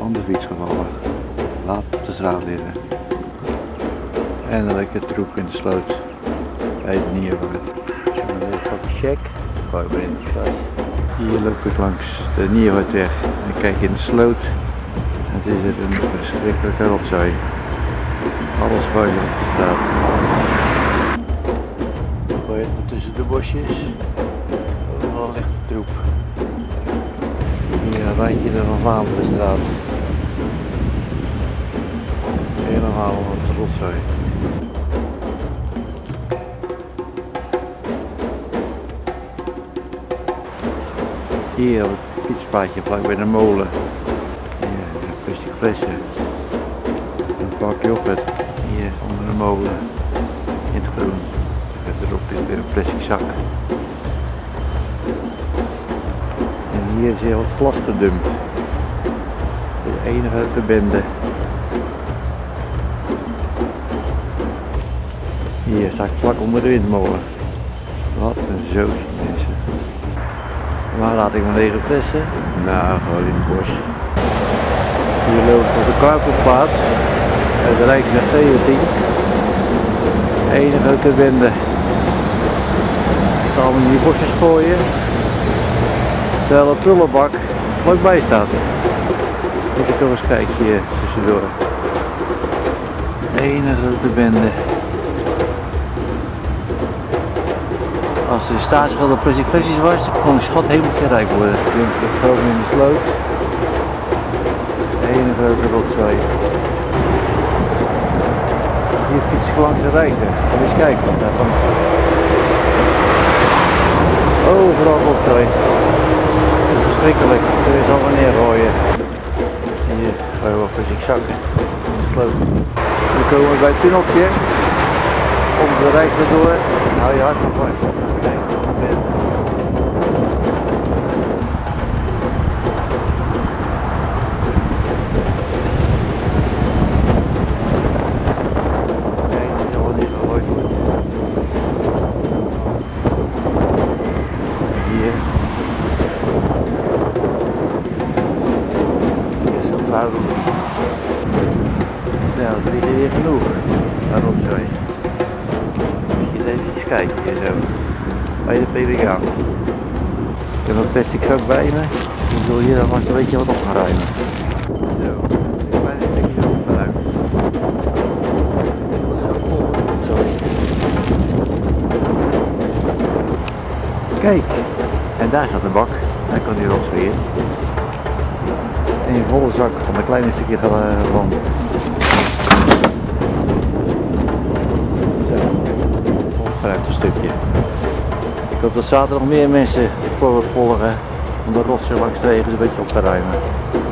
van de fiets gevallen. Laat op de straat liggen. En dan lekker troep in de sloot. Bij het Nierwoud. En dan pak ik check. Gooi ik in het glas. Hier loop ik langs de Nierwoudweg en kijk in de sloot. Het is een verschrikkelijke rotzooi. Alles gooi je op de straat. Gooi het maar tussen de bosjes. Overal ligt de troep. Hier een randje van Vlaanderenstraat. Helemaal wat rotzooi. Hier op het fietspaadje vlak bij de molen. Hier de plastic flessen. Een pakje op het. Hier onder de molen. In het groen. Verderop is weer een plastic zak. En hier is heel wat glas gedumpt. De enige uit de bende. Hier sta ik vlak onder de windmolen. Wat een zootje mensen. Waar laat ik mijn lege flessen? Nou, gewoon in het bos. Hier loop ik op de Karpelplaat. De Rijksweg 17. Enige uit de bende. Ik zal hem in die bosjes gooien. Terwijl de prullenbak vlakbij staat. Moet ik toch eens kijken hier tussendoor. Enige uit de bende. Als de statiegeld op plastic flesjes was, kon een schat helemaal rijk worden. Ik geloof in de sloot. De ene grote rotzooi. Hier fiets ik langs de Rijksweg. Kom eens kijken wat daar komt. Overal rotzooi. Het is verschrikkelijk. Er is al wanneer gooien. Hier gaan we op plastic zakken. In de sloot. We komen bij het tunneltje. Om de Rijksweg door. Hou je hart van vast. Kijk, dat wordt niet gegooid wordt. Hier. Hier is zo'n vuil. Nou, er liggen hier genoeg. Daar rotzooi. Even kijken hier zo, bij de Pelikaan. Ik heb een plastic zak bij me, ik wil hier alvast een beetje wat op gaan ruimen. Zo, ik ben een beetje opgeruimd. Dat is ook vol, sorry. Kijk, en daar staat de bak, daar kan die rots weer in. En een volle zak van een kleine stukje wand. Een stukje. Ik hoop dat zaterdag meer mensen dit voorbeeld volgen om de rotsen langs de wegen een beetje op te ruimen.